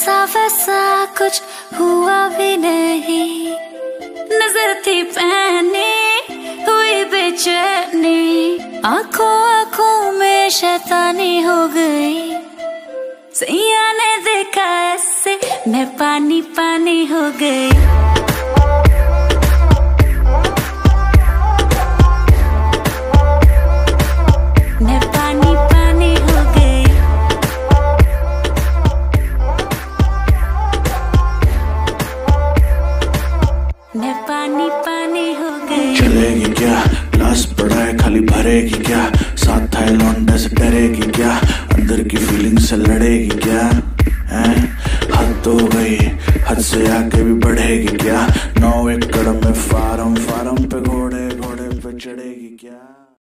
ऐसा वैसा कुछ हुआ भी नहीं, नजर थी पहनी हुई बेचैनी, आंखों आंखों में शैतानी हो गई। सैया ने देखा ऐसे मैं पानी पानी हो गई। मैं पानी पानी हो गई। मैं पानी पानी हो गई। चलेगी क्या क्लास पढ़ाए खाली भरेगी क्या, साथ था लौंडे से डरेगी क्या, अंदर की फीलिंग से लड़ेगी क्या, हैं हद तो गई, हद से आगे भी बढ़ेगी क्या, 9 एकड़ में फार्म पे घोड़े पे चढ़ेगी क्या।